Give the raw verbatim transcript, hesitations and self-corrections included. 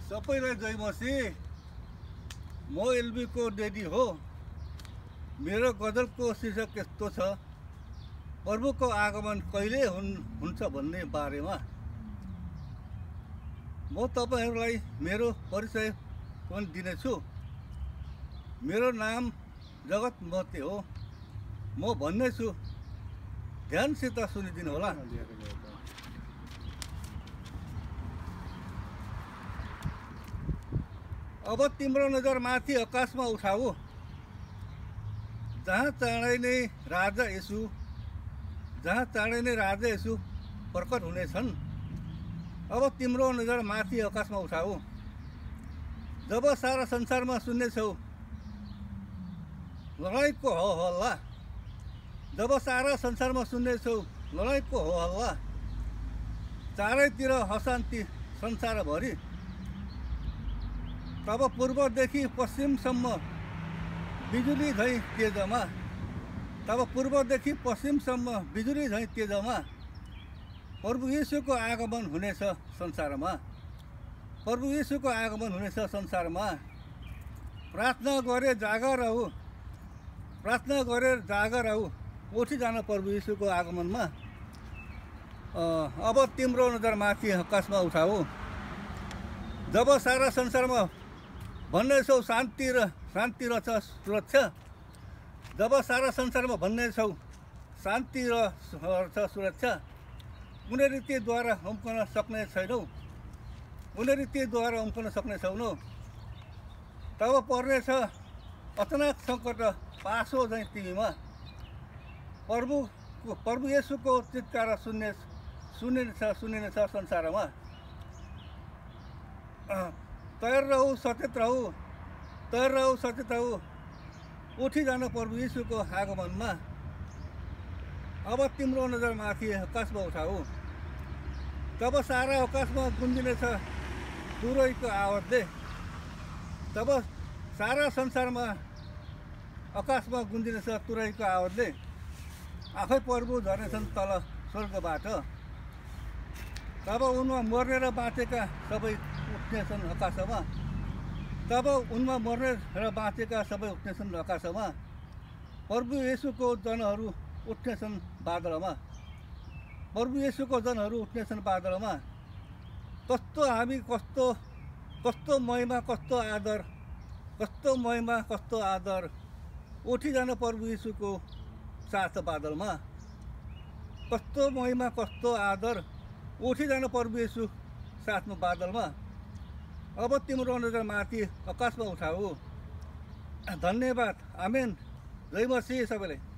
सबैलाई जय मसी। म एलबी को डेडी हो। मेरो गजलको शीर्षक यस्तो छ, प्रभुको आगमन कहिले हुन् हुन्छ भन्ने बारेमा। म तपाईहरुलाई मेरो परिचय पनि दिनेछु। मेरो नाम जगत महते हो। म भन्नेछु, ध्यानसित सुनिदिनु होला। अब तिम्रो नजर माथि आकाशमा उठाऊ, जहाँ चाँडै नै राजा येशू जहाँ चाँडै नै राजा येशू प्रकट हुनेछन्। अब तिम्रो नजर माथि आकाशमा उठाऊ। जब सारा संसारमा सुन्नेछौ लडाईँको हो हल्ला, जब सारा संसारमा सुन्नेछौ लडाईँको हो हल्ला, चारैतिर अशान्ति संसारभरि, तब पूर्वदेखि पश्चिमसम्म बिजुली झैँ तेजमा, तब पूर्वदेखि पश्चिमसम्म बिजुली झैँ तेजमा प्रभु येशूको आगमन हुनेछ संसारमा। प्रभु येशूको आगमन हुनेछ संसारमा। प्रार्थना गरे जागर रहु, प्रार्थना गरे जागर रहु, उठी जान प्रभु येशूको आगमनमा। अब तिम्रो नजर माथि आकाशमा उठाऊ। जब सारा संसारमा भन्नेछौ शान्ति र शान्ति र सुरक्षा, जब सारा संसारमा भन्नेछौ शान्ति र सुरक्षा, कुनै रीतिद्वारा उम्कन सक्ने छैनौ, कुनै रीतिद्वारा उम्कन सक्ने छैनौ। तब पर्नेछ अचानक सङ्कट पासो झैँ तिमीमा। प्रभु प्रभु येशूको चित्कार सुन्ने सुनिनेछ सुनिनेछ संसारमा। तयार रहू, सचेत रहू, तयार रहू, सचेत रहू, उठी जानु प्रभु येशूको आगमनमा। अब तिम्रो नजर माथि आकाशमा उठाऊ। तब सारा आकाशमा गुन्जिनेछ तुरैको आवाजले, तब सारा संसारमा आकाशमा गुन्जिनेछ तुरैको आवाजले। आफै प्रभु झर्नेछन् तल स्वर्गबाट, तब उनमा मर्ने र बाँचेका सबै उठ्नेछन् आकाशमा, तब उनमा मर्ने र बाँचेका सबै उठ्नेछन् आकाशमा। प्रभु येशूको जनहरू उठ्नेछन् बादलमा, प्रभु येशूको जनहरू उठ्नेछन् बादलमा। कस्तो हामी, कस्तो कस्तो महिमा, कस्तो आदर, कस्तो महिमा, कस्तो आदर, उठी जान प्रभु येशूको साथ बादलमा। कस्तो महिमा, कस्तो आदर, उठी जान प्रभु येशू साथमा बादलमा। अब तिम्रो नजर माथि आकाशमा उठाऊ। धन्यवाद। आमेन। जय मसीह सबैलाई।